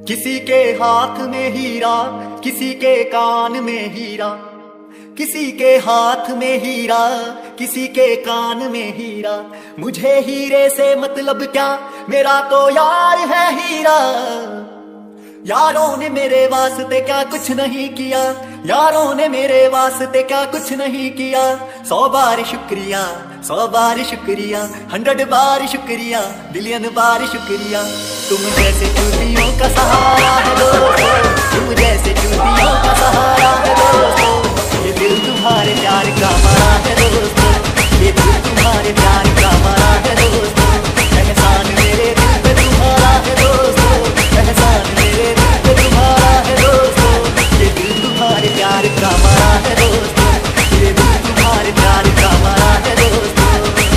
किसी के हाथ में हीरा, किसी के कान में हीरा, किसी के हाथ में हीरा, किसी के कान में हीरा। मुझे हीरे से मतलब क्या, मेरा तो यार है हीरा। यारों ने मेरे वास्ते क्या कुछ नहीं किया, यारों ने मेरे वास्ते क्या कुछ नहीं किया। 100 बार शुक्रिया, 100 बार शुक्रिया, 100 बार शुक्रिया, बिलियन बार शुक्रिया। तुम जैसे चूतियों का सहारा है दोस्तों, तुम जैसे चूतियों का सहारा है दोस्तों। ये दिल तुम्हारे प्यार का मरा है दोस्तों, ये दिल तुम्हारे प्यार का मरा है दोस्तों। एहसान मेरे दिल पे तुम्हारा है दोस्तों, एहसान मेरे दिल पे तुम्हारा है दोस्तों। ये दिल तुम्हारे प्यार का मरा है दोस्तों, ये दिल तुम्हारे प्यार का मरा है दोस्तों।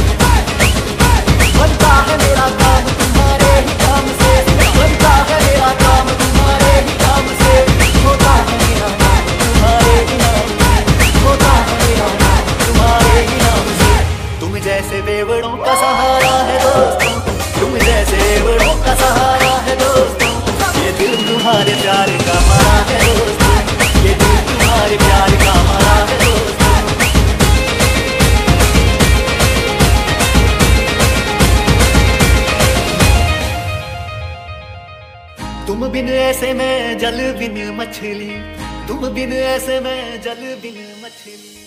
बनता है मेरा काम तुम्हारे ही काम से, बनता है मेरा काम तुम्हारे ही काम से। होता है मेरा काम तुम्हारे ही नाम से, होता है मेरा काम तुम्हारे ही नाम से। तुम जैसे बेवड़ों का सहारा है दोस्तों, तुम जैसे बेवड़ों का सहारा है दोस्तों। ये दिल तुम्हारे प्यार का मरा है दोस्तों, ये दिल तुम्हारे प्यार का मरा है दोस्तों। तुम बिन ऐसे में जल बिन मछली, तुम बिन ऐसे में जल बिन मछली।